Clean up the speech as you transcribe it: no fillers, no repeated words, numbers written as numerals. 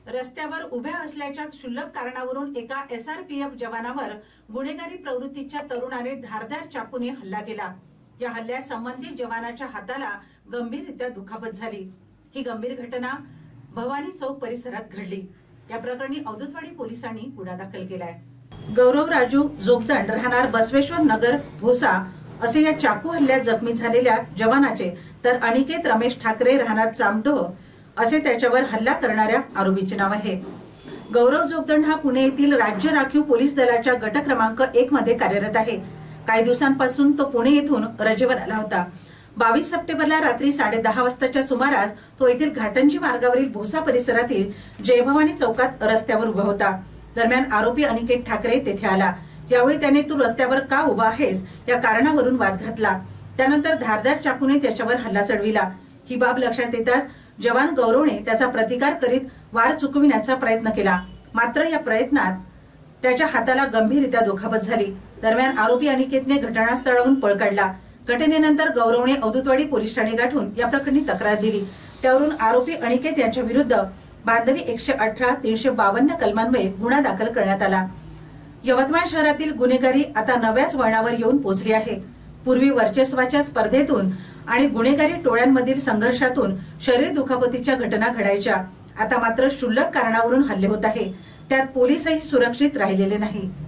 रस्त्यावर उभ्या असल्याच्या क्षुल्लक कारणावरून एका SRPF जवानावर गुन्हेगारी प्रवृत्तीच्या तरुणाने धारदार चाकूने हल्ला केला। या हल्ल्यात संबंधित जवानाच्या हाताला गंभीररित्या दुखापत झाली। ही गंभीर घटना भवानी चौक परिसरात घडली। या प्रकरणी औदुतवाडी पोलिसांनी गुन्हा दाखल केलाय। गौरव राजू जोगदंड राहणार बसवेश्वर नगर भोसा असे या चाकू हल्ल्यात जखमी झालेल्या जवानाचे तर अनिकेत रमेश ठाकरे राहणार चामडो असे त्याच्यावर हल्ला करणाऱ्या आरोपीचे नाव आहे। गौरव जोगदंड हा पुणे येथील राज्य राखीव पोलीस दलाच्या गट क्रमांक 1 मध्ये कार्यरत आहे। काही दिवसांपासून तो पुणे येथून रजेवर आला होता। 22 सप्टेंबरला रात्री 10:30 वाजताच्या सुमारास तो येथील घाटंजी मार्गावरील भोसा परिसरातील जयभवानी चौकात रस्त्यावर उभा होता। दरम्यान आरोपी अनिकेत ठाकरे तेथे आला। यावेळी त्याने तू रस्त्यावर का उभा आहेस या कारणावरून वाद घातला। त्यानंतर धारदार चाकूने त्याच्यावर हल्ला चढविला। ही बाब लक्षात येताच जवान गौरवने त्याचा प्रतिकार करीत वार चुकविण्याचा प्रयत्न केला, मात्र या प्रयत्नात त्याच्या हाताला गंभीररित्या दुखापत झाली। दरम्यान आरोपी अनिकेतने घटनास्थळावरून पळ काढला। घटनेनंतर गौरवने औदुतवाडी पोलीस ठाणे गाठून या प्रकरणी तक्रार दिली। त्यावरून आरोपी अनिकेत यांच्या विरुद्ध बांधवी 118, 352 कलमान्वये गुन्हा दाखल करण्यात आला। यवतमाळ शहरातील गुन्हेगारी आता नव्याच वळणावर येऊन पोहोचली आहे। पूर्वी वर्चस्वाच्या स्पर्धेतून आणि गुन्हेगारी टोळ्यांमधील संघर्षातून शरीर दुखापतीच्या घटना घडायच्या। आता मात्र क्षुल्लक कारणावरून हल्ले होत आहे। त्यात पोलीसही सुरक्षित राहिलेले नाही।